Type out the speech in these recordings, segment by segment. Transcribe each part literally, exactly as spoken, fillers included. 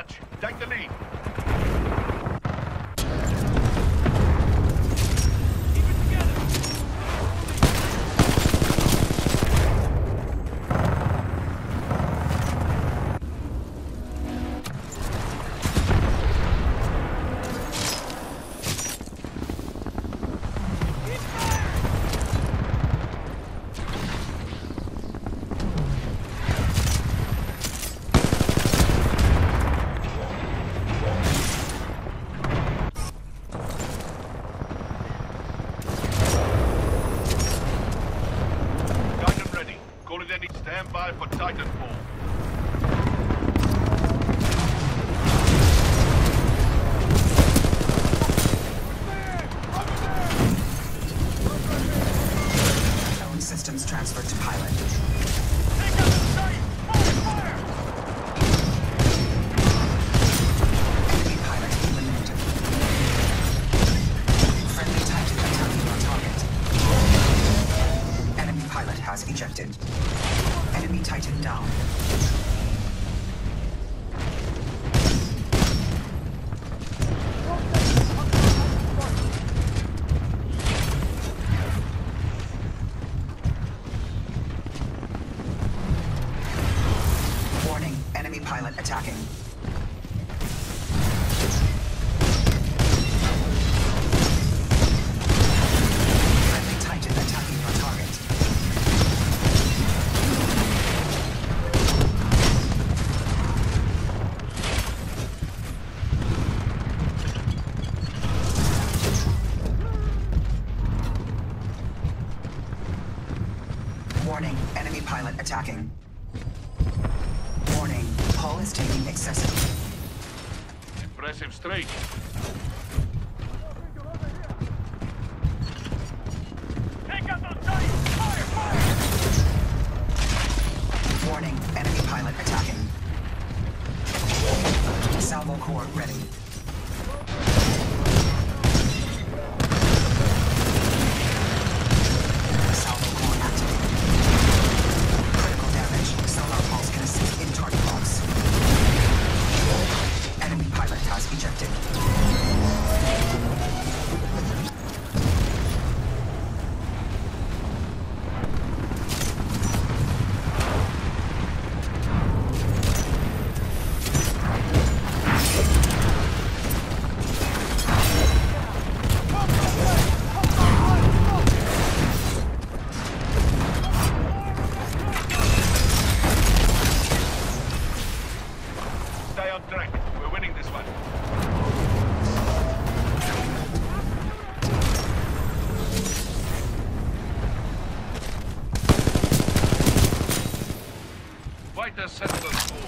match. Take the lead. Stand by for Titanfall. Drone systems transferred to pilot. Take out the sight! Fire! Enemy pilot eliminated. Friendly Titan attacking on target. Enemy pilot has ejected. Enemy Titan down. Warning, enemy pilot attacking. Friendly Titan attacking your target. Warning, enemy pilot attacking. Warning, hull is taking excessive. Impressive streak. Take out those sights! Fire! Fire! Warning, enemy pilot attacking. Salvo core ready. Salvo core activated. Critical damage. Sonar pulse can assist in target box. Enemy pilot has ejected. Stay on track. We're winning this one. Fighters settle the score.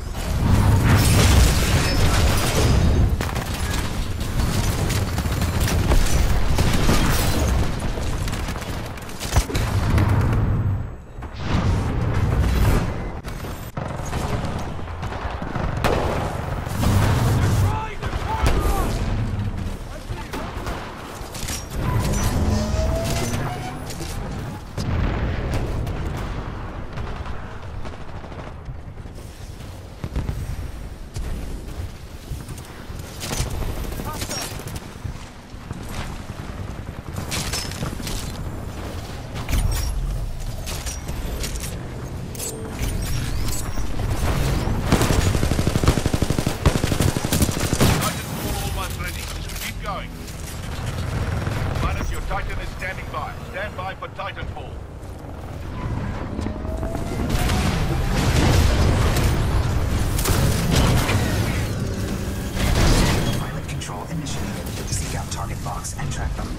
Titan is standing by. Stand by for Titanfall. Pilot control initiated. Seek out target box and track them.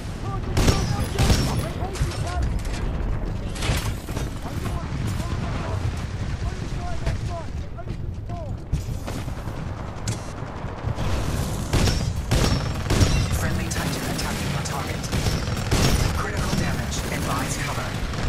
Friendly Titan attacking your target. Critical damage. Advise cover.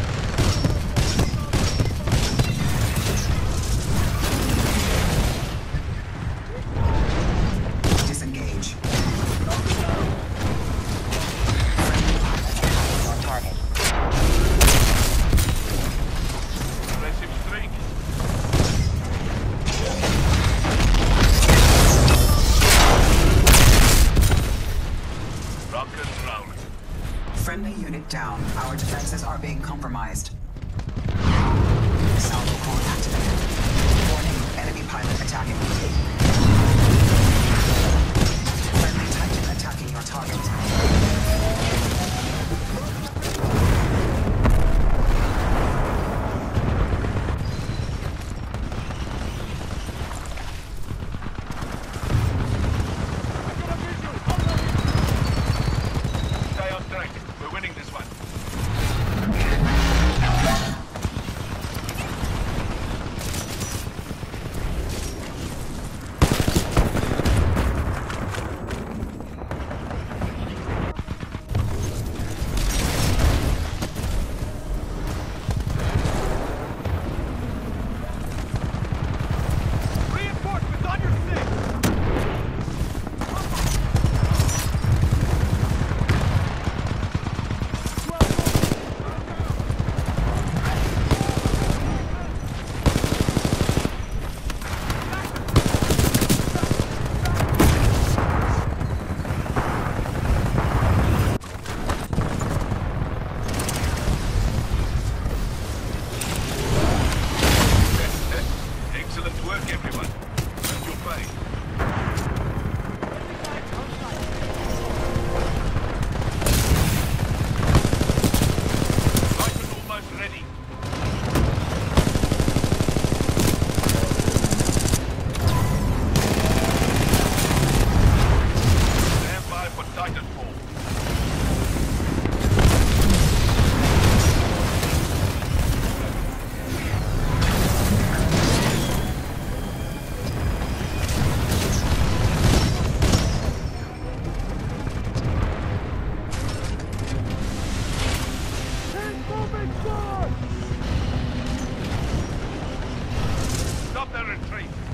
are being compromised. Salvo core activated. Warning, enemy pilot attacking. Friendly Titan attacking your target. Stay on track. We're winning this one. Reinforcements on your six! Excellent work, everyone. Earned your pay. Titan almost ready. Stand by for Titanfall. Stop the retreat!